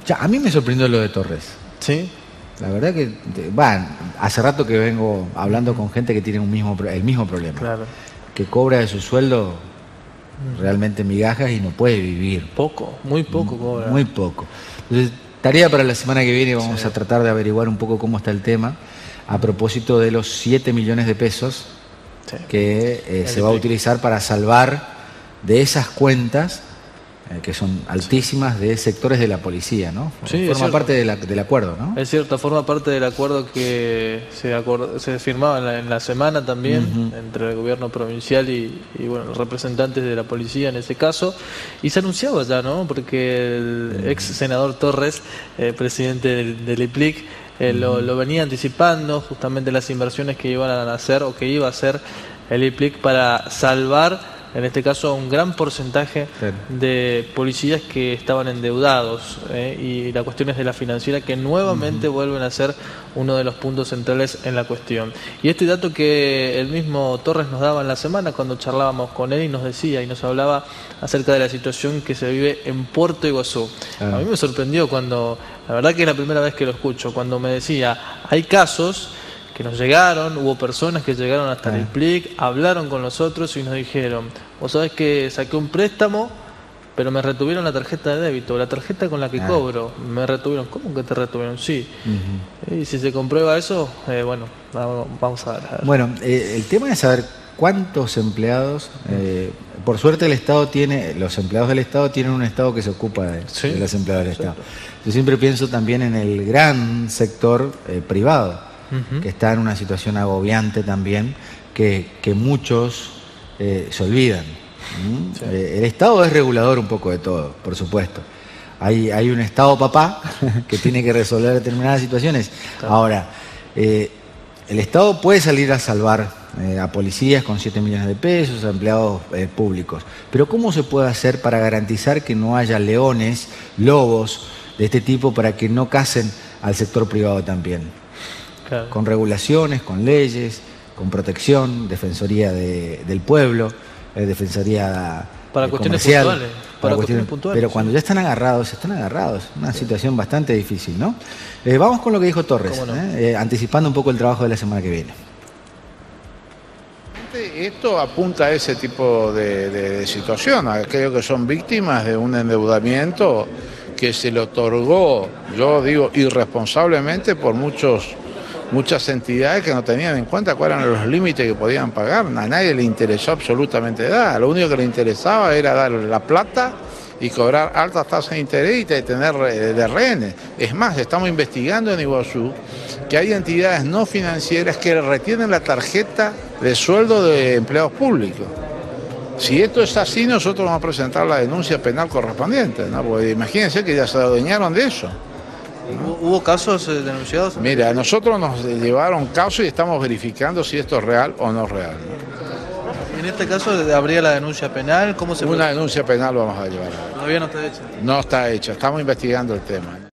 Ya, a mí me sorprendió lo de Torres. ¿Sí? La verdad que, hace rato que vengo hablando con gente que tiene el mismo problema. Claro. Que cobra de su sueldo realmente migajas y no puede vivir. Poco, muy poco cobra. Muy poco. Entonces, tarea para la semana que viene, vamos a tratar de averiguar un poco cómo está el tema a propósito de los 7 millones de pesos que se va a utilizar para salvar de esas cuentas que son altísimas de sectores de la policía, ¿no? Sí, forma parte del acuerdo, ¿no? Es cierto, forma parte del acuerdo que se firmaba en la semana también entre el gobierno provincial y bueno, los representantes de la policía en ese caso, y se anunciaba ya, ¿no? Porque el ex senador Torres, presidente del IPLIC, lo venía anticipando justamente las inversiones que iban a hacer o que iba a hacer el IPLIC para salvar, en este caso, un gran porcentaje de policías que estaban endeudados, y la cuestión es de la financiera, que nuevamente vuelven a ser uno de los puntos centrales en la cuestión. Y este dato que el mismo Torres nos daba en la semana cuando charlábamos con él y nos decía y nos hablaba acerca de la situación que se vive en Puerto Iguazú. A mí me sorprendió cuando, la verdad que es la primera vez que lo escucho, cuando me decía, hay casos que nos llegaron, hubo personas que llegaron hasta el IPLIC, hablaron con nosotros y nos dijeron, vos sabés que saqué un préstamo, pero me retuvieron la tarjeta de débito, la tarjeta con la que cobro, me retuvieron. ¿Cómo que te retuvieron? Sí. Y si se comprueba eso, bueno, vamos a ver. Bueno, el tema es saber cuántos empleados, por suerte el Estado tiene, los empleados del Estado tienen un Estado que se ocupa de los empleados del Estado. Yo siempre pienso también en el gran sector privado, que está en una situación agobiante también, que muchos se olvidan. El Estado es regulador un poco de todo, por supuesto. Hay un Estado papá que tiene que resolver determinadas situaciones. Ahora, el Estado puede salir a salvar a policías con 7 millones de pesos, a empleados públicos. Pero ¿cómo se puede hacer para garantizar que no haya leones, lobos de este tipo para que no casen al sector privado también? Claro. Con regulaciones, con leyes, con protección, defensoría del pueblo, defensoría para cuestiones comercial, puntuales. Para cuestiones puntuales. Pero cuando ya están agarrados, una situación bastante difícil, ¿no? Vamos con lo que dijo Torres, anticipando un poco el trabajo de la semana que viene. Esto apunta a ese tipo de situación, a aquellos que son víctimas de un endeudamiento que se le otorgó, yo digo, irresponsablemente por muchas entidades que no tenían en cuenta cuáles eran los límites que podían pagar. A nadie le interesó absolutamente nada. Lo único que le interesaba era dar la plata y cobrar altas tasas de interés y tener de rehenes. Es más, estamos investigando en Iguazú que hay entidades no financieras que retienen la tarjeta de sueldo de empleados públicos. Si esto es así, nosotros vamos a presentar la denuncia penal correspondiente, ¿no? Porque imagínense que ya se adueñaron de eso. ¿Hubo casos denunciados? Mira, a nosotros nos llevaron casos y estamos verificando si esto es real o no es real, ¿no? En este caso habría la denuncia penal, ¿cómo se puede? Una denuncia penal vamos a llevar. Todavía no está hecha. No está hecha, estamos investigando el tema.